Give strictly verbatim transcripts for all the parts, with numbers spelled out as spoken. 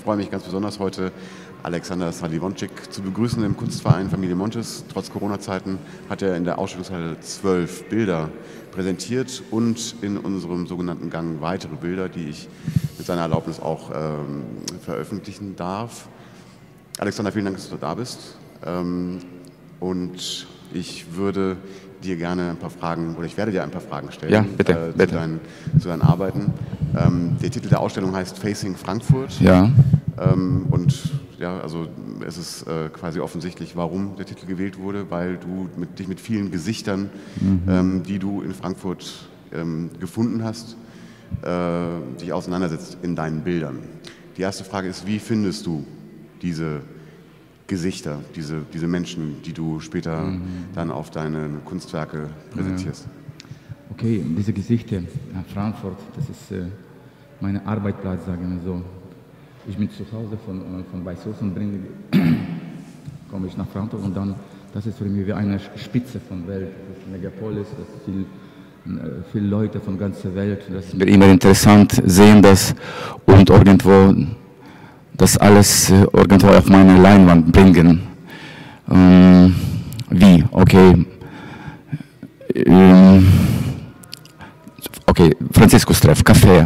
freue mich ganz besonders heute, Alexander Sladivonczyk zu begrüßen im Kunstverein Familie Montes. Trotz Corona-Zeiten hat er in der Ausstellungshalle zwölf Bilder präsentiert und in unserem sogenannten Gang weitere Bilder, die ich mit seiner Erlaubnis auch ähm, veröffentlichen darf. Alexander, vielen Dank, dass du da bist. Ähm, und ich würde dir gerne ein paar Fragen, oder ich werde dir ein paar Fragen stellen ja, bitte, äh, zu, bitte. Deinen, zu deinen Arbeiten. Ähm, der Titel der Ausstellung heißt Facing Frankfurt. Ja. Ähm, und ja, also es ist äh, quasi offensichtlich, warum der Titel gewählt wurde, weil du mit, dich mit vielen Gesichtern, mhm. ähm, die du in Frankfurt ähm, gefunden hast, äh, dich auseinandersetzt in deinen Bildern. Die erste Frage ist, wie findest du diese Gesichter, diese, diese Menschen, die du später mhm. dann auf deine Kunstwerke präsentierst? Ja. Okay, diese Gesichter, ja, Frankfurt, das ist äh, mein Arbeitsplatz, sagen wir so. Ich bin zu Hause von, von Weißhaus und bringe, komme ich nach Frankfurt und dann, das ist für mich wie eine Spitze von der Welt. Das ist Megapolis, das ist viel, viele Leute von der ganzen Welt. Das ist mir immer interessant, sehen das und irgendwo das alles irgendwo auf meine Leinwand bringen. Ähm, wie? Okay. Ähm, okay, Franziskus-Treff, Café.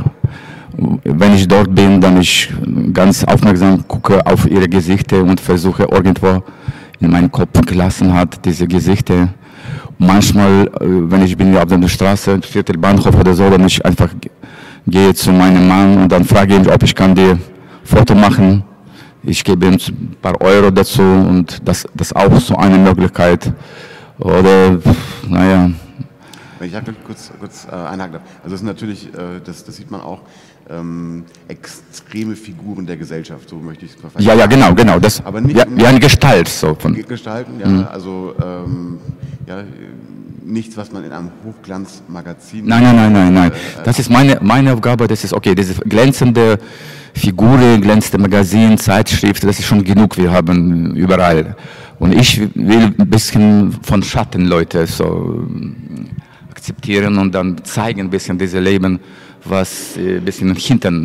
Wenn ich dort bin, dann ich ganz aufmerksam gucke auf ihre Gesichter und versuche irgendwo in meinen Kopf gelassen hat, diese Gesichter. Manchmal, wenn ich bin auf der Straße, Viertel Bahnhof oder so, dann ich einfach gehe zu meinem Mann und dann frage ihn, ob ich kann dir Foto machen. Ich gebe ihm ein paar Euro dazu und das ist auch so eine Möglichkeit. Oder, naja. Wenn ich da kurz, kurz äh, einhaken darf. Also das sind natürlich, äh, das, das sieht man auch, ähm, extreme Figuren der Gesellschaft, so möchte ich es verstehen. Ja, ja, genau, genau. Das, aber nicht ja, wie eine Gestalt. So von Gestalten, ja, mhm. also ähm, ja, nichts, was man in einem Hochglanzmagazin... Nein, nein, nein, nein, nein. Äh, das ist meine, meine Aufgabe, das ist, okay, diese glänzende Figuren, glänzende Magazin, Zeitschrift, das ist schon genug, wir haben überall. Und ich will ein bisschen von Schattenleute so akzeptieren und dann zeigen ein bisschen dieses Leben, was ein bisschen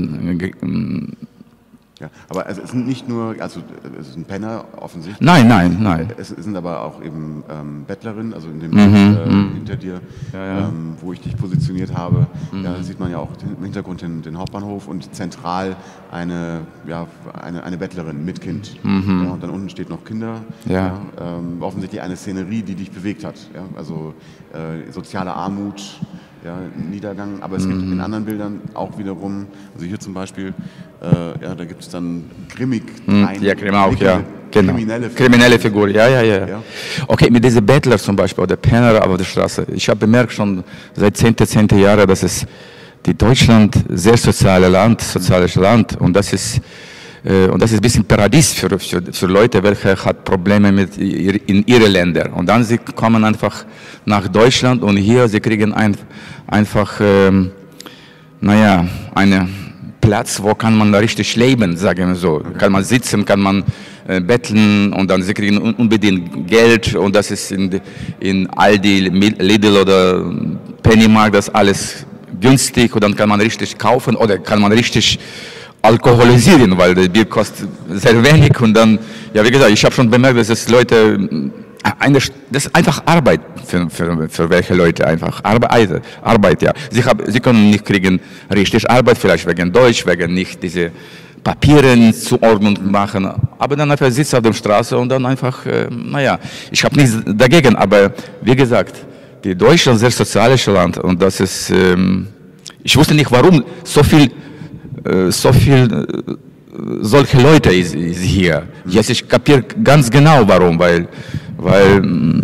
hinten. Ja, aber es sind nicht nur, also es ist ein Penner offensichtlich. Nein, nein, nein. Es sind aber auch eben ähm, Bettlerinnen, also in dem mhm, Bild äh, mhm. hinter dir, ja, ja. Ähm, wo ich dich positioniert habe, mhm. da sieht man ja auch im Hintergrund den, den Hauptbahnhof und zentral eine, ja, eine, eine Bettlerin mit Kind. Mhm. Ja, und dann unten steht noch Kinder. Ja. Ja, ähm, offensichtlich eine Szenerie, die dich bewegt hat. Ja, also äh, soziale Armut. Ja, Niedergang, aber es gibt in anderen Bildern auch wiederum, also hier zum Beispiel, äh, ja, da gibt es dann grimmig, rein, ja, grimmig auch, ja, genau. kriminelle, kriminelle Figur, ja, ja, ja, ja. Okay, mit diesen Bettler zum Beispiel, oder Penner auf der Straße, ich habe bemerkt schon seit zehnten, zehnten Jahren, dass es die Deutschland sehr soziale Land, soziales Land und das ist Und das ist ein bisschen Paradies für, für, für Leute, welche hat Probleme mit in ihre Länder. Und dann sie kommen einfach nach Deutschland und hier sie kriegen ein, einfach, ähm, naja, einen Platz, wo kann man richtig leben, sagen wir so. Kann man sitzen, kann man äh, betteln und dann sie kriegen unbedingt Geld und das ist in, in Aldi, Lidl oder Pennymarkt, das alles günstig und dann kann man richtig kaufen oder kann man richtig alkoholisieren, weil das Bier kostet sehr wenig und dann, ja wie gesagt, ich habe schon bemerkt, dass es Leute, eine, das ist einfach Arbeit für, für, für welche Leute einfach, Arbeit, Arbeit ja. Sie, haben, sie können nicht kriegen richtig Arbeit, vielleicht wegen Deutsch, wegen nicht diese Papiere in Zuordnung machen, aber dann einfach sitzt auf der Straße und dann einfach, äh, naja, ich habe nichts dagegen, aber wie gesagt, die Deutschland ist ein sehr soziales Land und das ist, ähm, ich wusste nicht, warum so viel so viel solche Leute ist, ist hier. Jetzt ich kapiere ganz genau warum, weil, weil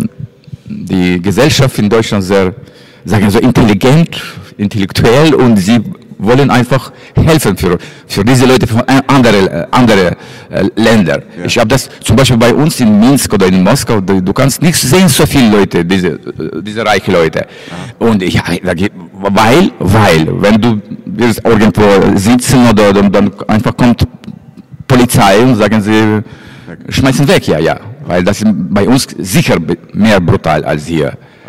die Gesellschaft in Deutschland sehr, sagen wir so, intelligent, intellektuell und sie wollen einfach helfen für, für diese Leute von anderen andere Ländern. Ja. Ich habe das zum Beispiel bei uns in Minsk oder in Moskau, du kannst nicht sehen, so viele Leute, diese, diese reichen Leute. Ja. Und ja, weil, weil, wenn du wirst irgendwo sitzen oder dann, dann einfach kommt Polizei und sagen sie, schmeißen weg, ja, ja. Weil das ist bei uns sicher mehr brutal als hier.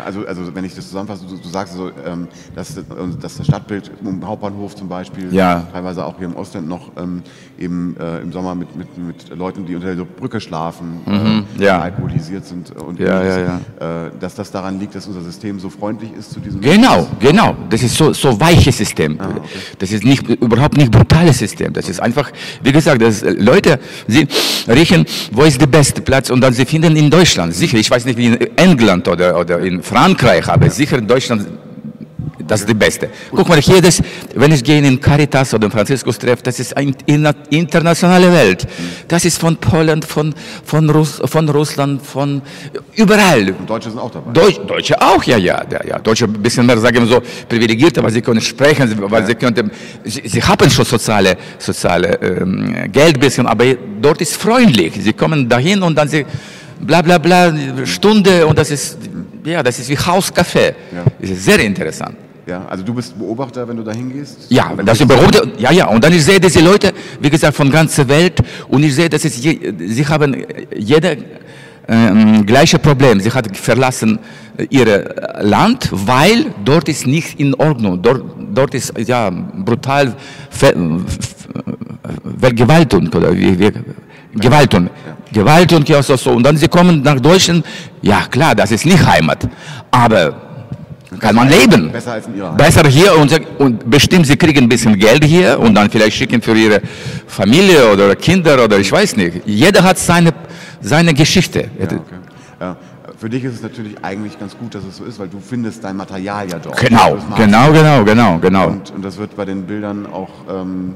also, also wenn ich das zusammenfasse, du, du sagst so, ähm, dass, dass das Stadtbild im Hauptbahnhof zum Beispiel, ja. teilweise auch hier im Ostend noch ähm, eben äh, im Sommer mit, mit, mit Leuten, die unter der Brücke schlafen, mhm, äh, ja. alkoholisiert sind und ja, das, ja, ja. Äh, dass das daran liegt, dass unser System so freundlich ist zu diesem Genau, Menschen. genau. Das ist so so weiches System. Ah, okay. Das ist nicht überhaupt nicht brutales System. Das ist einfach, wie gesagt, das, Leute, sie riechen, wo ist der beste Platz und dann sie finden in Deutschland. Sicher, ich weiß nicht wie in England oder oder in Frankreich, aber ja. sicher in Deutschland. Das ist die Beste. Guck mal, hier, das, wenn ich gehe in Caritas oder in Franziskus-Treff, das ist eine internationale Welt. Das ist von Polen, von, von, Russ, von Russland, von überall. Und Deutsche sind auch dabei. Deutsch, Deutsche auch, ja, ja, ja, ja. Deutsche ein bisschen mehr, sagen wir so, privilegiert, aber sie können sprechen, weil ja. sie können, sie, sie haben schon soziale, soziale ähm, Geld ein bisschen, aber dort ist freundlich. Sie kommen dahin und dann sie, bla, bla, bla, Stunde und das ist, ja, das ist wie Hauskaffee. Ja. Das ist sehr interessant. Ja, also du bist Beobachter, wenn du da hingehst? Ja, das ist Beobachter, ja, ja, und dann ich sehe diese Leute, wie gesagt, von ganzer Welt und ich sehe, dass es je, sie haben jeder ähm, gleiche Problem. Sie hat verlassen ihr Land, weil dort ist nicht in Ordnung. Dort, dort ist ja brutal Ver, Vergewaltigung oder wie, wie Gewaltung. Ja. Gewaltung, ja, so, so. Und dann sie kommen nach Deutschland, ja klar, das ist nicht Heimat, aber kann man leben. Besser als in ihrer Heimat. Besser hier und, und bestimmt, sie kriegen ein bisschen Geld hier und dann vielleicht schicken für ihre Familie oder Kinder oder ich weiß nicht. Jeder hat seine, seine Geschichte. Ja, okay. Ja. Für dich ist es natürlich eigentlich ganz gut, dass es so ist, weil du findest dein Material ja dort. Genau, genau, genau, genau, genau. Und, und das wird bei den Bildern auch ähm,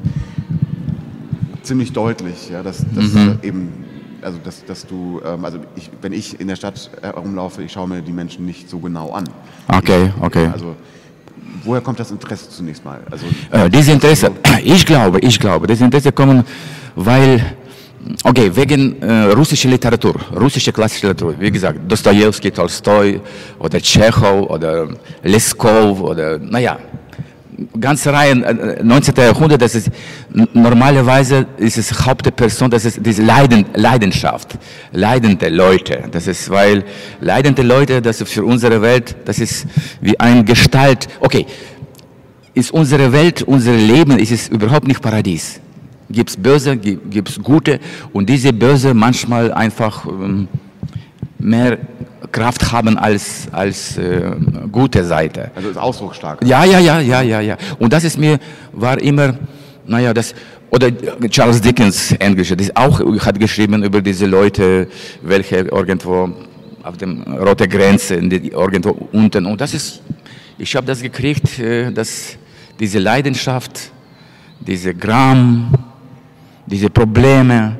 ziemlich deutlich, ja, dass, dass mhm. eben Also, dass, dass du, ähm, also ich, wenn ich in der Stadt herumlaufe, ich schaue mir die Menschen nicht so genau an. Okay, okay. Also, woher kommt das Interesse zunächst mal? Also, äh, dieses Interesse, also, ich glaube, ich glaube, das Interesse kommt, weil, okay, wegen äh, russischer Literatur, russische klassische Literatur, wie gesagt, Dostojewski, Tolstoi oder Tschechow oder Leskov oder, naja, ganze Reihe, neunzehnten. Jahrhundert, das ist, normalerweise ist es Hauptperson, das ist diese Leiden, Leidenschaft, leidende Leute, das ist, weil leidende Leute, das ist für unsere Welt, das ist wie ein Gestalt, okay, ist unsere Welt, unser Leben, ist es überhaupt nicht Paradies. Gibt es Böse, gibt es Gute und diese Böse manchmal einfach ähm, mehr Kraft haben als, als äh, gute Seite. Also ist ausdrucksstark. Ja, ja, ja, ja, ja, ja. Und das ist mir, war immer, naja, das, oder Charles Dickens, Englische, das auch hat geschrieben über diese Leute, welche irgendwo auf dem roten Grenze, irgendwo unten. Und das ist, ich habe das gekriegt, dass diese Leidenschaft, diese Gram, diese Probleme,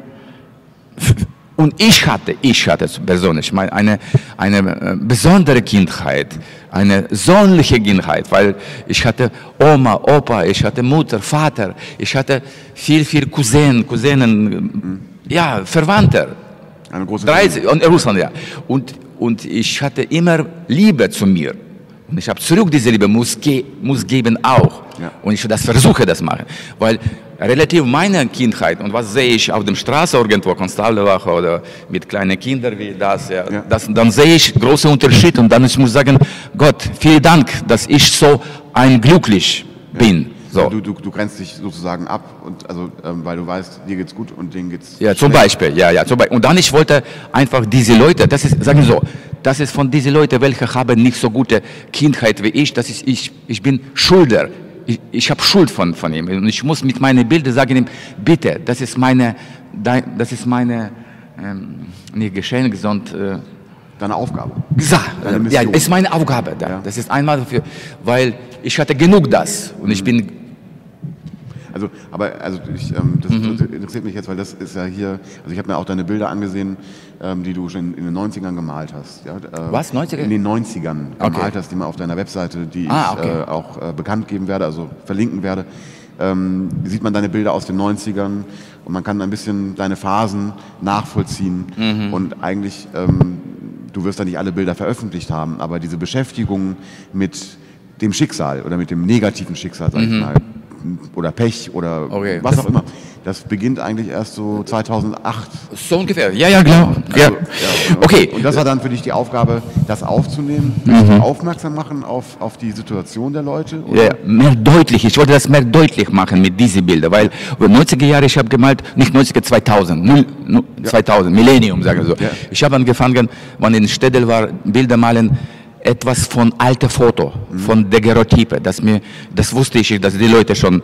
und ich hatte, ich hatte persönlich eine, eine besondere Kindheit, eine sonderliche Kindheit, weil ich hatte Oma, Opa, ich hatte Mutter, Vater, ich hatte viel, viel Cousinen, Cousinen, ja, Verwandte. Eine große dreißig, und Russland, ja. Und, und ich hatte immer Liebe zu mir. Und ich habe zurück diese Liebe, muss, ge muss geben auch. Ja. Und ich das versuche das machen, weil relativ meiner Kindheit und was sehe ich auf der Straße irgendwo, Konstablerwache oder mit kleinen Kindern wie das, ja, ja. Das, dann sehe ich große Unterschiede und dann ich muss sagen, Gott, vielen Dank, dass ich so ein glücklich bin. Ja. So. Du, du, du grenzt dich sozusagen ab, und, also, ähm, weil du weißt, dir geht's gut und denen geht's ja, zum schlecht. Beispiel, ja, ja, zum Beispiel. Und dann ich wollte einfach diese Leute, das ist, sagen wir so, das ist von diesen Leuten, welche haben nicht so gute Kindheit wie ich, das ist, ich, ich bin Schulder. Ich, ich habe Schuld von, von ihm und ich muss mit meinen Bildern sagen ihm, bitte, das ist meine, das ist meine, ähm, nicht Geschenk, sondern äh, deine Aufgabe. Deine ja, ist meine Aufgabe. Da. Ja. Das ist einmal dafür, weil ich hatte genug das und ich bin. Also, aber also ich, ähm, das mhm. interessiert mich jetzt, weil das ist ja hier, also ich habe mir auch deine Bilder angesehen, ähm, die du schon in den neunzigern gemalt hast. Ja? Äh, Was, neunziger? In den neunzigern okay. gemalt hast, die mal auf deiner Webseite, die ah, ich okay. äh, auch äh, bekannt geben werde, also verlinken werde. Ähm, sieht man deine Bilder aus den neunzigern und man kann ein bisschen deine Phasen nachvollziehen mhm. und eigentlich, ähm, du wirst da nicht alle Bilder veröffentlicht haben, aber diese Beschäftigung mit dem Schicksal oder mit dem negativen Schicksal, sag ich mhm. mal, oder Pech oder Okay. was Das- auch immer. Das beginnt eigentlich erst so zweitausendacht. So ungefähr. Ja, ja, klar. Ja. Also, ja, und, Okay. Und das war dann für dich die Aufgabe, das aufzunehmen, mhm. aufmerksam machen auf, auf die Situation der Leute? Oder? Ja, mehr deutlich. Ich wollte das mehr deutlich machen mit diesen Bildern, weil über neunziger Jahre, ich habe gemalt, nicht neunziger, zweitausend, null, null, ja. zweitausend, Millennium, sagen wir so. Ja. Ich habe angefangen, wenn in Städel war, Bilder malen, etwas von alten Foto, mhm. von Daguerreotype. Das, mir, das wusste ich, dass die Leute schon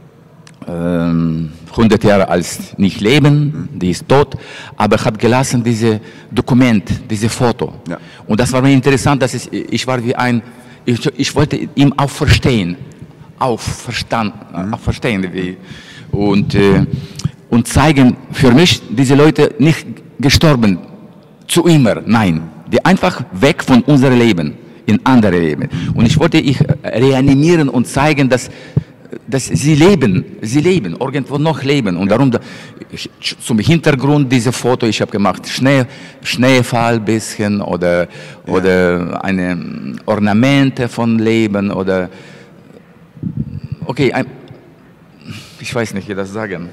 ähm, hundert Jahre als nicht leben, mhm. die ist tot, aber hat gelassen diese Dokument, diese Foto. Ja. Und das war mir interessant, dass ich, ich war wie ein, ich, ich wollte ihm auch verstehen, auch, verstand, mhm. auch verstehen wie, und, äh, und zeigen, für mich, diese Leute nicht gestorben, zu immer, nein, die einfach weg von unserem Leben, in andere Leben. Und ich wollte ich reanimieren und zeigen, dass dass sie leben, sie leben, irgendwo noch leben. Und darum, ich, zum Hintergrund dieser Foto, ich habe gemacht, Schnee, Schneefall bisschen oder, ja. oder eine Ornamente von Leben oder, okay, ein, ich weiß nicht, wie das sagen.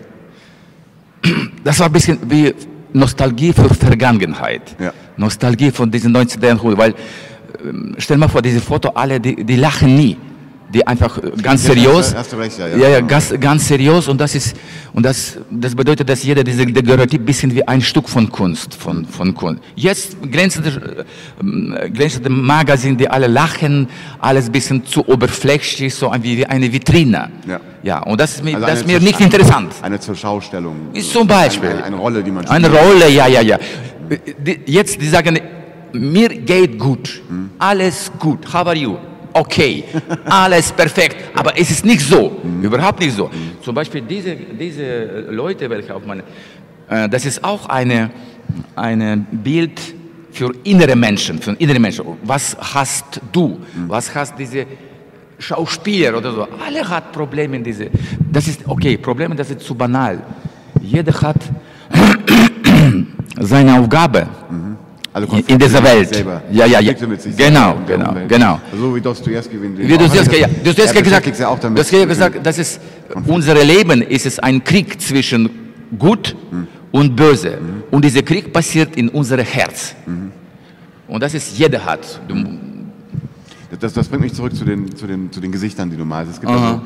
Das war ein bisschen wie Nostalgie für Vergangenheit. Ja. Nostalgie von diesen neunzehnten Jahrhundert, weil, stell mal vor, diese Foto, alle, die, die lachen nie. Die einfach ganz seriös, ja, hast du recht, ja, ja. ja, ja, ganz, ganz seriös und das ist und das, das bedeutet, dass jeder diese Daguerreotyp ein bisschen wie ein Stück von Kunst, von, von Kunst. Jetzt glänzende, glänzende Magazin, die alle lachen, alles ein bisschen zu oberflächlich, so wie eine Vitrine. Ja, ja und das ist mir, also das ist mir nicht eine, interessant. Eine Zurschaustellung. Ist zum Beispiel. Eine, eine Rolle, die man spielt. Eine Rolle, ja, ja, ja. Die, jetzt, die sagen, mir geht gut, hm. alles gut, how are you? Okay, alles perfekt, aber es ist nicht so, mhm. überhaupt nicht so. Mhm. Zum Beispiel diese, diese Leute, welche auf meine, äh, das ist auch eine, eine Bild für innere Menschen, für innere Menschen. Was hast du? Mhm. Was hast diese Schauspieler oder so? Alle hat Probleme in diese. Das ist okay, Probleme, das ist zu banal. Jeder hat seine Aufgabe. Mhm. Also in dieser Welt. Selber. Ja, ja, ja. Genau, genau, genau. So wie Dostoevsky. Wie Dostoevsky, ja. Dostoevsky hat gesagt, ja Dostoevsky gesagt, das ist, unser Leben ist es ein Krieg zwischen Gut mhm. und Böse. Mhm. Und dieser Krieg passiert in unserem Herz. Mhm. Und das ist, jeder hat. Das, das bringt mich zurück zu den, zu den, zu den Gesichtern, die du malst. Es gibt also,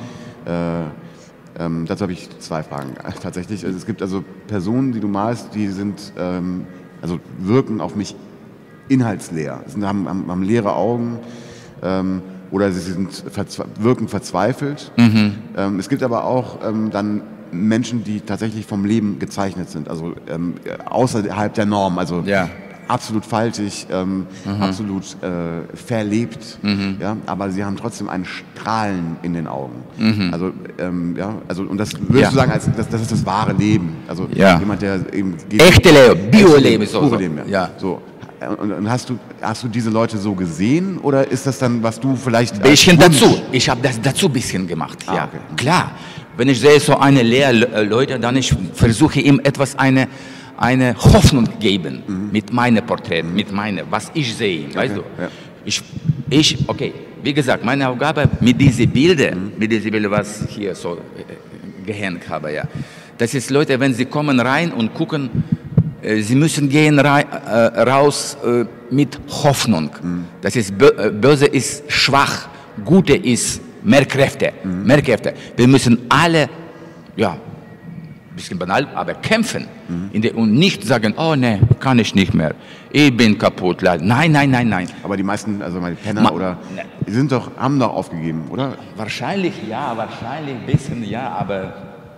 äh, ähm, dazu habe ich zwei Fragen tatsächlich. Also es gibt also Personen, die du malst, die sind... Ähm, also wirken auf mich inhaltsleer, sie haben, haben, haben leere Augen ähm, oder sie sind verzwe wirken verzweifelt. Mhm. Ähm, es gibt aber auch ähm, dann Menschen, die tatsächlich vom Leben gezeichnet sind, also ähm, außerhalb der Norm, also ja. absolut faltig, ähm, mhm. absolut äh, verlebt, mhm. ja, aber sie haben trotzdem ein Strahlen in den Augen. Mhm. Also, ähm, ja, also, und das würdest ja. du sagen, als, das, das ist das wahre Leben. Also ja. jemand, der eben echte Leben, Bio-Leben, so. Pure Leben, ja. ja. So. Und, und hast du hast du diese Leute so gesehen oder ist das dann, was du vielleicht bisschen dazu? Ich habe das dazu ein bisschen gemacht, ah, ja, okay. Klar. Wenn ich sehe so eine leere Leute, dann ich versuche ihm etwas eine eine Hoffnung geben mhm. mit meinen Porträten, mit meinen, was ich sehe, okay. weißt du? Ja. Ich, ich, okay, wie gesagt, meine Aufgabe mit diesen Bildern, mhm. mit diesen Bildern, was ich hier so äh, gehängt habe, ja, das ist Leute, wenn sie kommen rein und gucken, äh, sie müssen gehen rein, äh, raus äh, mit Hoffnung. Mhm. Das ist, Böse ist schwach, Gute ist mehr Kräfte, mhm. mehr Kräfte. Wir müssen alle, ja, bisschen banal, aber kämpfen mhm. in der, und nicht sagen, oh ne, kann ich nicht mehr, ich bin kaputt. Nein, nein, nein, nein. Aber die meisten, also meine Penner Ma oder, ne. die sind doch, haben doch aufgegeben, oder? Wahrscheinlich ja, wahrscheinlich ein bisschen ja, aber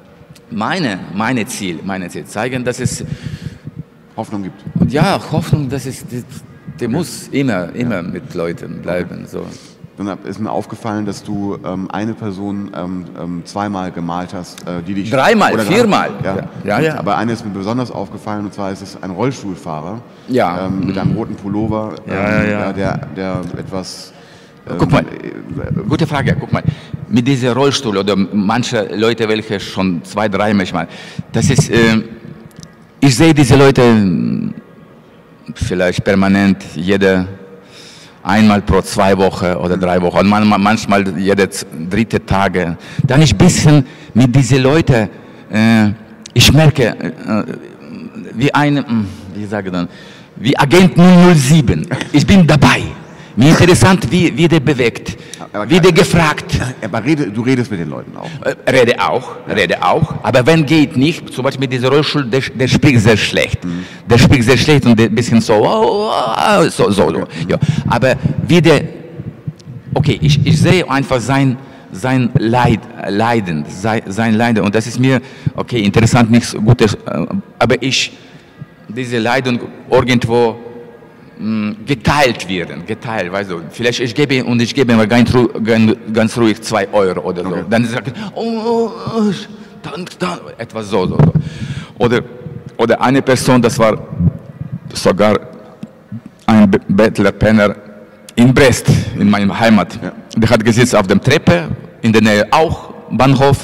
meine, meine Ziel, meine Ziel, zeigen, dass es Hoffnung gibt. Und ja, Hoffnung, das ist, die, die okay. muss immer, immer ja. mit Leuten bleiben, okay. so. Dann ist mir aufgefallen, dass du ähm, eine Person ähm, ähm, zweimal gemalt hast, äh, die dich... Dreimal, oder viermal. Ja. Ja, ja. Aber eine ist mir besonders aufgefallen, und zwar ist es ein Rollstuhlfahrer ja. ähm, mit einem roten Pullover, ähm, ja, ja, ja. Der, der etwas... Ähm, guck mal, gute Frage, guck mal. Mit diesem Rollstuhl oder manche Leute, welche schon zwei, drei manchmal, das ist... Äh, ich sehe diese Leute vielleicht permanent, jeder... Einmal pro zwei Wochen oder drei Wochen, manchmal jede dritte Tage. Dann ich ein bisschen mit diesen Leuten, äh, ich merke, äh, wie ein, wie sage dann, wie Agent null null sieben. Ich bin dabei. Mir interessant, wie, wie der bewegt, aber wie der gefragt. Aber rede, du redest mit den Leuten auch. Äh, rede auch, ja. rede auch. Aber wenn geht nicht, zum Beispiel mit dieser Rollstuhl, der, der spricht sehr schlecht. Mhm. Der spricht sehr schlecht und ein bisschen so, oh, oh, so, so. Okay. Ja. Aber wie der, okay, ich, ich sehe einfach sein, sein Leid, Leiden, sein, sein Leiden. Und das ist mir, okay, interessant, nichts Gutes. Aber ich, diese Leiden irgendwo, geteilt werden, geteilt, weißt du, vielleicht ich gebe und ich gebe mir ganz, ganz ruhig zwei Euro oder so. Okay. Dann sagt er, oh, oh, dann, dann, etwas so, so, so. Oder, oder eine Person, das war sogar ein Bettler, Penner in Brest, in meiner Heimat. Ja. Der hat gesessen auf der Treppe, in der Nähe auch Bahnhof,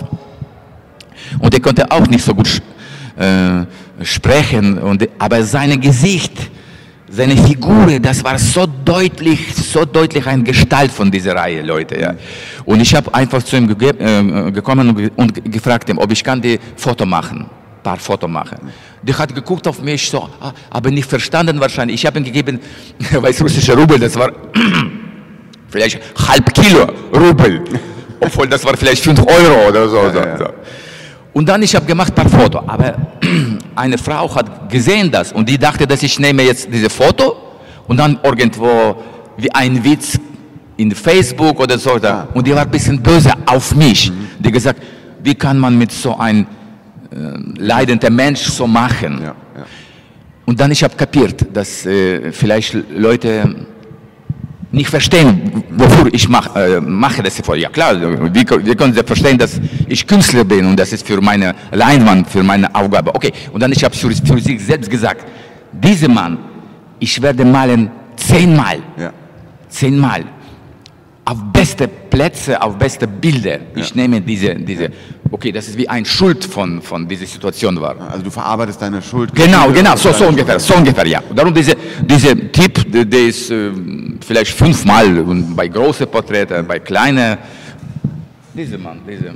und der konnte auch nicht so gut äh, sprechen, und, aber sein Gesicht, seine Figur, das war so deutlich, so deutlich eine Gestalt von dieser Reihe, Leute. Ja. Und ich habe einfach zu ihm ge äh, gekommen und, und gefragt, ihm, ob ich kann die Foto machen, ein paar Foto machen. Der hat geguckt auf mich, so, aber nicht verstanden wahrscheinlich. Ich habe ihm gegeben, weißrussische Rubel, das war vielleicht halb Kilo Rubel, obwohl das war vielleicht fünf Euro oder so. Ja, so, ja. so. Und dann, ich habe gemacht ein paar Fotos, aber eine Frau hat gesehen das und die dachte, dass ich nehme jetzt diese Foto und dann irgendwo wie ein Witz in Facebook oder so. Ja. Und die war ein bisschen böse auf mich. Mhm. Die gesagt, wie kann man mit so einem äh, leidenden Mensch so machen? Ja, ja. Und dann, ich habe kapiert, dass äh, vielleicht Leute nicht verstehen, wofür ich mach, äh, mache das vor. Ja klar, wir, wir können verstehen, dass ich Künstler bin und das ist für meine Leinwand, für meine Aufgabe. Okay, und dann ich habe für, für sich selbst gesagt, dieser Mann, ich werde malen zehnmal, ja. zehnmal, auf beste Plätze, auf beste Bilder. Ja. Ich nehme diese, diese, okay, das ist wie ein Schuld von, von dieser Situation war. Also du verarbeitest deine Schuld. Genau, genau, so, so ungefähr, so ungefähr, ja. Darum diese, dieser Tipp, der, der ist äh, vielleicht fünfmal, und bei großen Porträten, bei kleinen, dieser Mann, diese.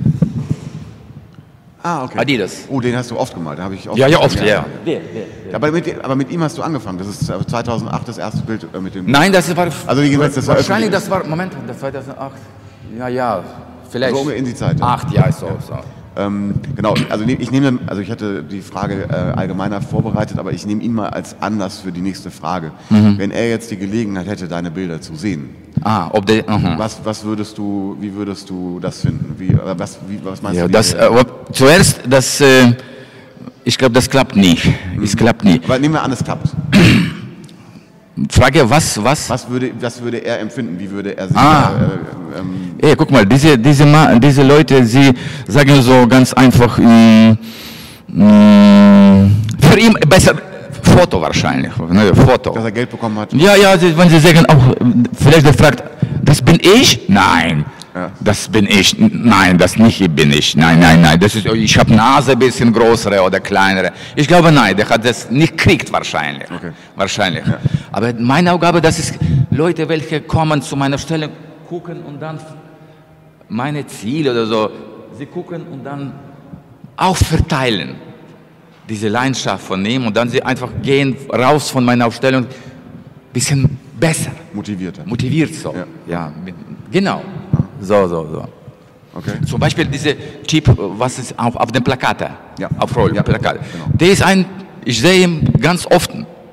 Ah, okay. Adidas. Oh, den hast du oft gemalt, da habe ich oft. Ja, ja, oft, ja. ja. ja. Aber, mit, aber mit ihm hast du angefangen, das ist zweitausendacht das erste Bild mit dem... Nein, das war... Also wie gesagt, das war wahrscheinlich, das war, Moment, das war zweitausendacht, ja, ja, vielleicht... So in die Zeit. Ja. Acht, ja, so, so. Ähm, genau, also ich nehme, also ich hatte die Frage äh, allgemeiner vorbereitet, aber ich nehme ihn mal als Anlass für die nächste Frage. Mhm. Wenn er jetzt die Gelegenheit hätte, deine Bilder zu sehen, ah, ob der, uh-huh. was, was würdest du, wie würdest du das finden? Wie, was, wie, was meinst ja, du? Das, äh, zuerst, das, äh, ich glaube, das klappt nicht. Mhm. Es klappt nie. Aber nehmen wir an, es klappt. Frage, was, was? Was würde, was würde er empfinden? Wie würde er sich... Ah. Äh, ähm, Hey, guck mal, diese, diese, diese Leute, sie sagen so ganz einfach, mh, mh, für ihn besser Foto wahrscheinlich, ne, Foto. Dass er Geld bekommen hat? Ja, ja, wenn sie sagen, auch, vielleicht der fragt, das bin ich? Nein. Ja. Das bin ich. Nein, das nicht bin ich. Nein, nein, nein. Das ist, ich habe Nase ein bisschen größere oder kleinere. Ich glaube, nein, der hat das nicht gekriegt wahrscheinlich. Okay. Wahrscheinlich. Ja. Aber meine Aufgabe, das ist Leute, welche kommen zu meiner Stelle, gucken und dann meine Ziele oder so, sie gucken und dann auch verteilen. Diese Leidenschaft von ihm und dann sie einfach gehen raus von meiner Aufstellung, ein bisschen besser. Motivierter. Motiviert so. Ja, ja mit, genau. So, so, so. Okay. Zum Beispiel dieser Typ, was ist auf, auf dem Plakat, ja. auf Roll, ja, Plakat. Genau. Der ist ein, ich sehe ihn ganz oft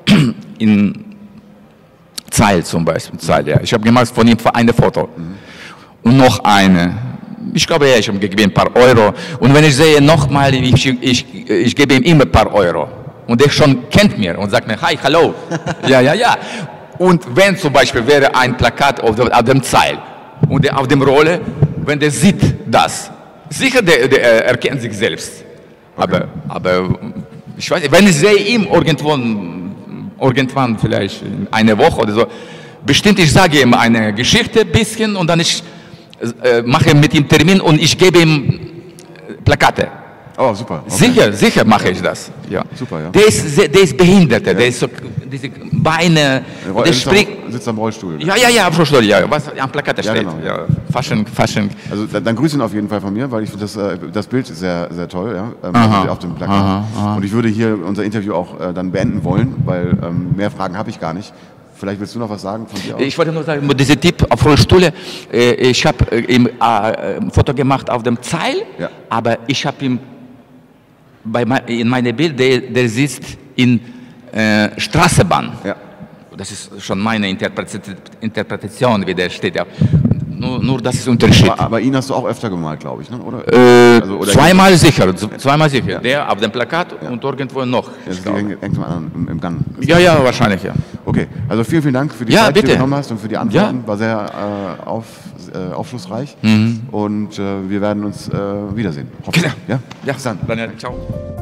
in Zeil zum Beispiel. Zeil, ja. Ich habe gemacht von ihm ein Foto. Mhm. Und noch eine. Ich glaube, ja, ich habe gegeben ein paar Euro. Und wenn ich sehe nochmal, ich, ich, ich gebe ihm immer ein paar Euro. Und der schon kennt mir und sagt mir, hi, hallo. ja, ja, ja. Und wenn zum Beispiel wäre ein Plakat auf, der, auf dem Zeil und der auf dem Rolle, wenn der sieht das, sicher, der, der erkennt sich selbst. Okay. Aber, aber ich weiß nicht, wenn ich sehe ihm irgendwann, irgendwann vielleicht eine Woche oder so, bestimmt, ich sage ihm eine Geschichte ein bisschen und dann ich äh, mache mit ihm Termin und ich gebe ihm Plakate. Oh, super. Okay. Sicher, sicher mache ich das. Ja. Super, ja. Der ist, sehr- der ist behindert, der ist so, diese Beine, Er der sitzt spricht. am, sitzt am Rollstuhl. Ja, ja, ja, Rollstuhl, ja, was am Plakat Ja, steht. genau, ja. Ja, Fasching, Fasching. Also dann, dann grüße ihn auf jeden Fall von mir, weil ich finde das, äh, das Bild ist sehr, sehr toll, ja, ähm, Aha, auf dem Plakat. aha, aha. Und ich würde hier unser Interview auch äh, dann beenden wollen, weil ähm, mehr Fragen habe ich gar nicht. Vielleicht willst du noch was sagen von dir aus? Ich wollte nur sagen, dieser Tipp auf Rollstuhle, äh, ich habe äh, ihm äh, ein Foto gemacht auf dem Zeil, Ja. aber ich habe ihm bei mei- in meinem Bild, der, der sitzt in äh, Straßenbahn. Ja. Das ist schon meine Interpreta- Interpretation, wie der steht. Ja. Nur, nur das ist Unterschied. Aber, aber ihn hast du auch öfter gemalt, glaube ich, ne? Oder? Äh, Also, oder zweimal sicher, z- zweimal sicher. Ja. Der auf dem Plakat und irgendwo noch. Das ich glaube. hängt hängt zum anderen im, im Gang. Ja, ja, wahrscheinlich, ja. Okay, also vielen, vielen Dank für die Ja, Zeit, die bitte. du genommen hast und für die Antworten. Ja. War sehr äh, auf, äh, aufschlussreich. Mhm. Und äh, wir werden uns äh, wiedersehen. Hoffe ich. Genau. Ja? Ja, Bis dann. Daniel, ciao.